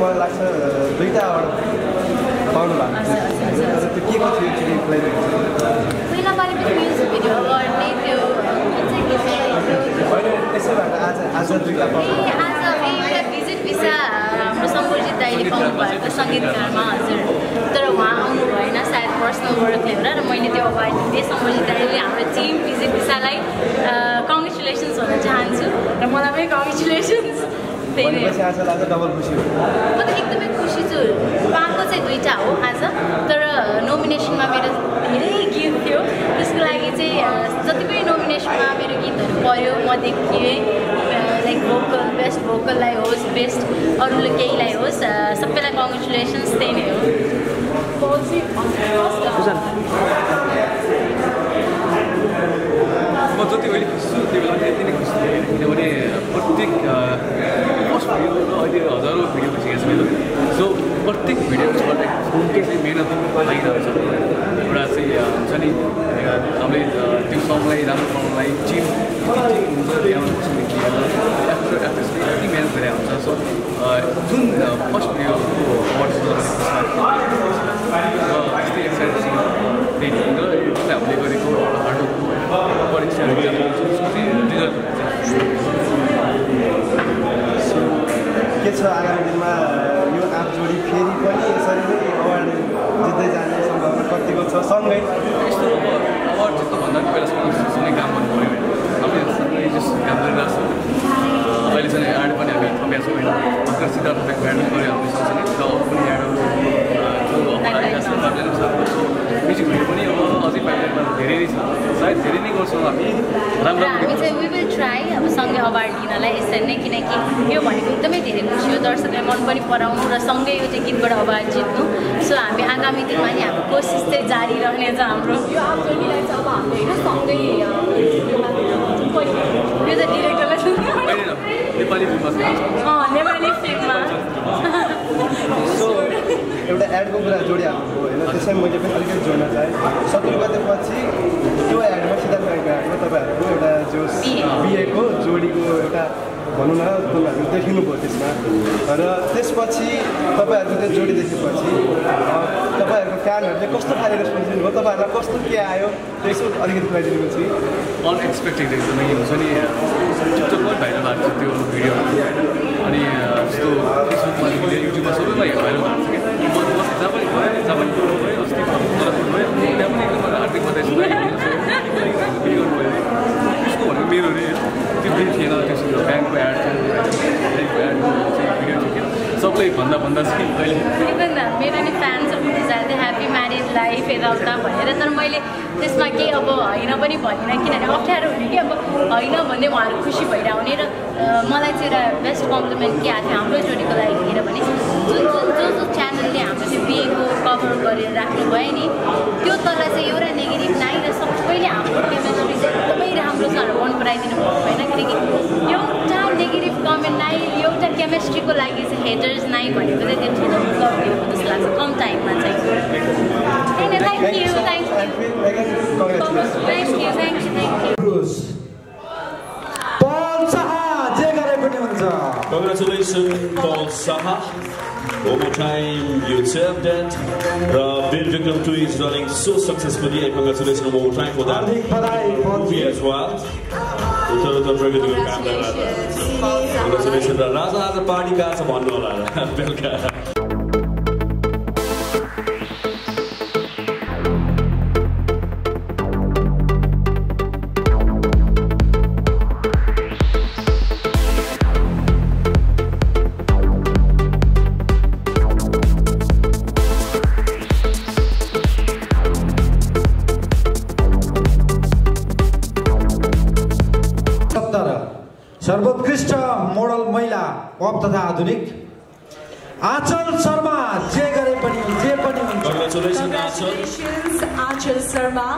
मलाई लाग्छ दुईटा अवार्ड पाउनु भएको थियो तर त्यो के को थियो एक्चुअली पहिला पालि पनि म्युजिक भिडियो अवार्ड नै थियो होइन त्यसै भएर आज दुईटा पाउनु आज एउटा भिजिट भिसा हाम्रो सम्बोजित दाइले पाउनु भएको सङ्गीतकारमा हजुर तर उहाँ आउनु भएन सायद पर्सनल वर्क लिएर र मैले त्यो अवार्ड दिएँ सम्बोजित दाइले हाम्रो टिम भिजिट भिसालाई कङ्ग्रेचुलेसन्स भन्न चाहन्छु र मलाई पनि कङ्ग्रेचुलेसन्स भनेपछि आज लाग्छ डबल खुसी हो म त एकदमै खुसी छु पाएको चाहिँ दुईटा हो आज तर नोमिनेसनमा मेरो धेरै गीत थियो त्यसको लागि चाहिँ जति पनि नोमिनेसनमा मेरो गीतहरू पऱ्यो म देखिएँ लाइक भोकल बेस्ट भोकललाई होस् बेस्ट अरूले केहीलाई होस् सबैलाई कङ्ग्रेचुलेसन्स त्यही नै हो म जति अहिले खुसी छु त्यो बेला यति नै खुसी थिएँ किनभने प्रत्येक फर्स्ट भिडियो र अहिले हजारौँ भिडियो भइसकेको छ मेरो सो प्रत्येक भिडियोबाट चाहिँ मेहनत लागिरहेको छ एउटा चाहिँ हुन्छ नि हामीले त्यो सङलाई राम्रो बनाउनलाई टिम हुन्छ ल्याउनुपर्छ लिएर एक्ट्रेसले यति मेहनत गरेर हुन्छ सो जुन फर्स्ट भिडियोको अवार्ड त्यस्तै एक्साइटेड छ त्यही र हामीले गरेको हार्डवर्कको परीक्षाहरू के छ आगामी दिनमा यो आठ जोडी फेरि पनि यसरी नै अवार्ड जित्दै जाने सम्भावना कतिको छ सँगै यस्तो अवार्ड जित्नुभन्दा पहिलासम्म सँगै काम गर्नु पऱ्यो हामीले सँगै जस्तो काम गरिरहेको छ अहिले चाहिँ एड पनि हामी थपेका छौँ होइन भर्खर सिद्धार्थ ब्याङ्कको एड गऱ्यो हामी सँगसँगै र अरू पनि एडहरू म्युजिक भिडियो पनि अब अझै पाइपलाइनमा धेरै नै छ सायद धेरै नै गर्छौँ हामी राम्रो हामी चाहिँ वी विल ट्राई अब सँगै अवार्ड लिनलाई यसरी नै किनकि यो भनेको एकदमै धेरै खुसी हो दर्शकलाई मन पनि पराउनु र सँगै यो चाहिँ गीतबाट अवार्ड जित्नु सो हामी आगामी दिनमा नि हाम्रो कोसिस चाहिँ जारी रहनेछ हाम्रो यो आफूलाई चाहिँ अब हामीले होइन सँगै यो त डिरेक्टरलाई नेपाली फिल्ममा नेपाली फिल्ममा एउटा एडको कुरा जोडिहाल्नु होइन त्यसैमा मैले पनि अलिकति जोड्न चाहेँ 17 गतेपछि त्यो एडमा सिद्धार्थ ब्याङ्कको एडमा तपाईँहरूको एउटा जो बिएको जोडीको एउटा भनौँ न तपाईँहरू देखिनुभयो त्यसमा र त्यसपछि तपाईँहरूको त्यो जोडी देखेपछि तपाईँहरूको फ्यानहरूले कस्तो खाले रेस्पोन्स दिनुभयो तपाईँहरूलाई कस्तो के आयो त्यसो अलिकति खुवाइदिनु कि अनएक्सपेक्टेड एकदमै हुन्छ नि टिकटकमा भाइरल भएको छ त्यो भिडियो अनि जस्तो फेसबुकमा युट्युबमा सबैमा भाइरल भएको छ कि जहाँ पनि गयो जहाँ पनि गयो अस्ति गयो त्यहाँ पनि एकदम हार्दिक बधाई गर्नुभयो त्यसको भनेको मेरो रे त्यो दिन थिएन त्यसको ब्याङ्कको एड ब्याङ्कको एडको भिडियो थियो कि सबले भन्दा चाहिँ अहिले मेरो नि फ्यान्सहरू जाँदै ह्याप्पी म्यारिड लाइफ यताउता भनेर तर मैले त्यसमा केही अब होइन पनि भनिनँ किनभने अप्ठ्यारो हुने कि अब होइन भन्दै उहाँहरू खुसी भएर आउने र मलाई चाहिँ एउटा बेस्ट कम्प्लिमेन्ट के आएको थियो हाम्रो जोडीको लागि हेर भने जो च्यानलले हाम्रो त्यो बिएको कभर गरेर राख्नुभयो नि त्यो तल चाहिँ एउटा नेगेटिभ नाइ र सबैले हाम्रो केमेस्ट्री चाहिँ एकदमै राम्रो छ मन पराइदिनु भएको होइन किनकि एउटा नेगेटिभ कमेन्ट नाइ एउटा केमेस्ट्रीको लागि चाहिँ हेटर्स नाइ भनेको चाहिँ त्यो ठुलो उपलब्धि हो जस्तो लाग्छ कम टाइममा चाहिँ Congratulations, Paul Saha. One more time, you deserve that. Bill Vikram 2 is running so successfully, and congratulations one more time for that movie as well. Congratulations, Raja party guys, welcome. सर्वोत्कृष्ट मोडल महिला pop तथा आधुनिक आचल शर्मा जे गरे पनि जे पनि हुन्छ Congratulations, आचल शर्मा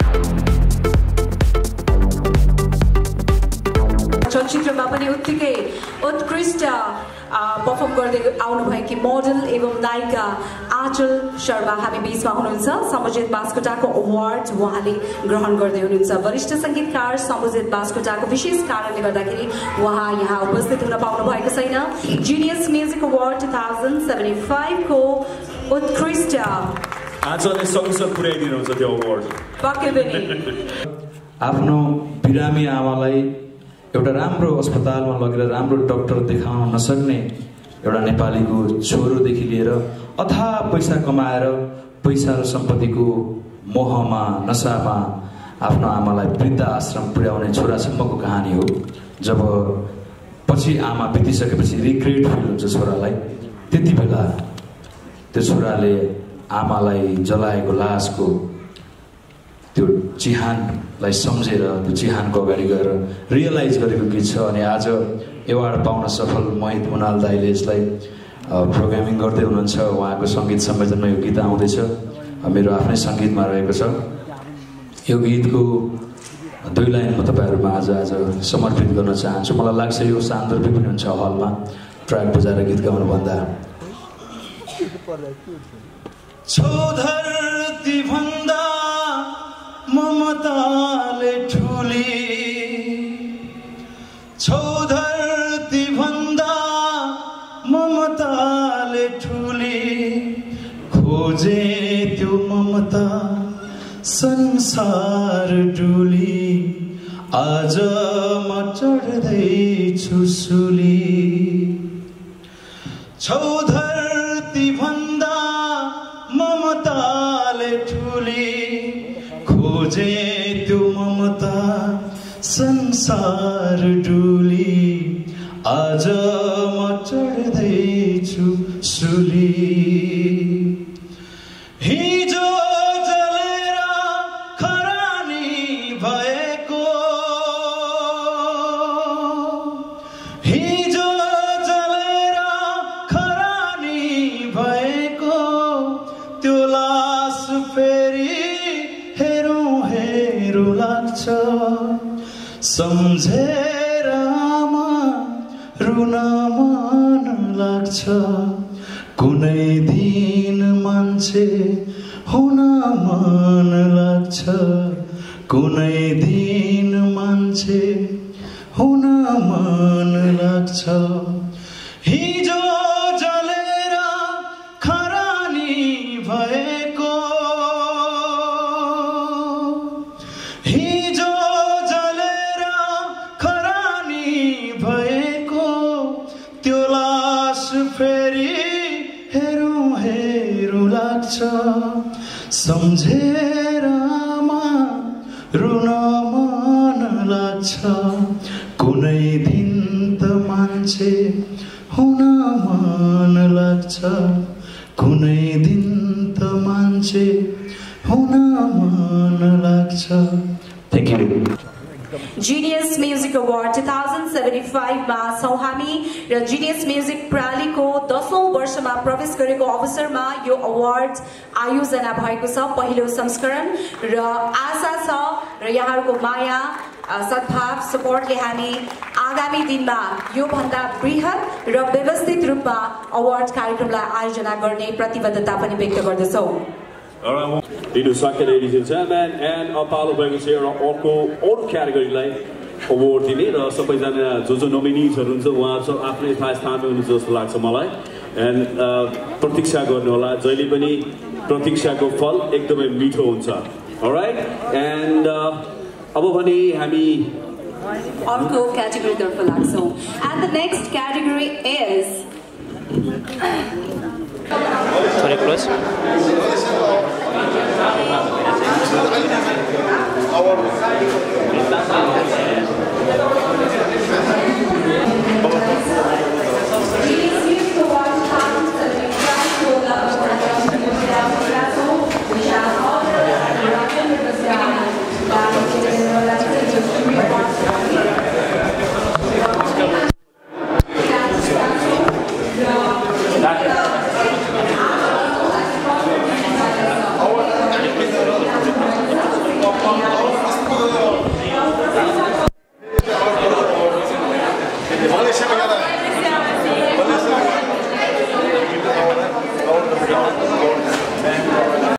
चलचित्रमा पनि उत्तिकै उत्कृष्ट पर्फर्म गर्दै आउनुभएकी मोडल एवं नायिका आँचल शर्मा हामी बीचमा हुनुहुन्छ। समुजित बास्कोटाको अवार्ड उहाँले ग्रहण गर्दै हुनुहुन्छ। वरिष्ठ संगीतकार समुजित बास्कोटाको विशेष कारणले गर्दाखेरि उहाँ यहाँ उपस्थित हुन पाउनु भएको छैन। जिनियस म्युजिक अवार्ड 2075 को उत्कृष्ट आजले सँगसँगै पुर्याइदिनुहुन्छ त्यो अवार्ड। पक्कै पनि आफ्नो बिरामी आमालाई एउटा राम्रो अस्पतालमा लगेर राम्रो डाक्टर देखाउन नसक्ने एउटा नेपालीको छोरोदेखि लिएर अथाह पैसा कमाएर पैसा र सम्पत्तिको मोहमा नसामा आफ्नो आमालाई वृद्ध आश्रम पुर्याउने छोरासम्मको कहानी हो। जब पछि आमा बितिसकेपछि रिग्रेट फिल हुन्छ छोरालाई, त्यति बेला त्यो छोराले आमालाई जलाएको लासको त्यो चिहानलाई सम्झेर त्यो चिहानको अगाडि गएर रियलाइज गरेको गीत छ। अनि आज एवार्ड पाउन सफल मोहित मुनाल दाईले यसलाई प्रोग्रामिङ गर्दै हुनुहुन्छ। उहाँको सङ्गीत संयोजनमा यो गीत आउँदैछ, मेरो आफ्नै सङ्गीतमा रहेको छ। यो गीतको 2 लाइन म तपाईँहरूमा आज समर्पित गर्न चाहन्छु। मलाई लाग्छ यो सान्दर्भिक पनि हुन्छ हलमा ट्र्याक बजाएर गीत गाउनुभन्दा। धरती भन्दा ममताले ठुली, धरती भन्दा ममताले ठुली, खोजे त्यो ममता संसार डुली, आज म चढ्दैछु सुली। धरती भन्दा ममताले ठुली, खोजे त्यो ममता संसार डुली, आज म चढ्दैछु सुली। हिजो जलेर खरानी भएको, हिजो जलेर खरानी भएको, त्यो लास फेरि हेरौँ हेरौँ लाग्छ। सम्झेर आमा रुन मन लाग्छ। कुनै दिन मान्छे हुन मन लाग्छ, कुनै दिन मान्छे हुन मन लाग्छ। हिजो जलेर खरानी भएको, हिजो जलेर खरानी भएको, त्यो लास फेरि हेरौँ हेरौँ लाग्छ। सम्झेर आमा रुन मन लाग्छ। कुनै दिन त मान्छे हुन मन लाग्छ, कुनै दिन त मान्छे हुन मन लाग्छ। Thank you. Genius music award 2075 मा छौं हामी र जिनियस म्युजिक प्रालीको 10औं वर्षमा प्रवेश गरेको अवसरमा यो अवार्ड आयोजना भएको छ, पहिलो संस्करण। र आशा छ र यहाँहरूको माया सद्भाव सपोर्टले हामी आगामी दिनमा यो भन्दा बृहत र व्यवस्थित रूपमा अवार्ड कार्यक्रमलाई आयोजना गर्ने प्रतिबद्धता पनि व्यक्त गर्दछौं। दिनु सक्यो ladies and gentlemen, and पालो भएको छ एउटा अरू क्याटेगोरीलाई अवार्ड दिने र सबैजना जो नोमिनिजहरू हुन्छ उहाँहरू सब आफ्नै स्थानमा हुनुहुन्छ जस्तो लाग्छ मलाई। एन्ड प्रतीक्षा गर्नु होला, जहिले पनि प्रतीक्षाको फल एकदमै मिठो हुन्छ। अलराइट, एन्ड अब भने हामी अर्को क्याटेगोरीतर्फ लाग्छौं। And the next category is थोरै क्लोज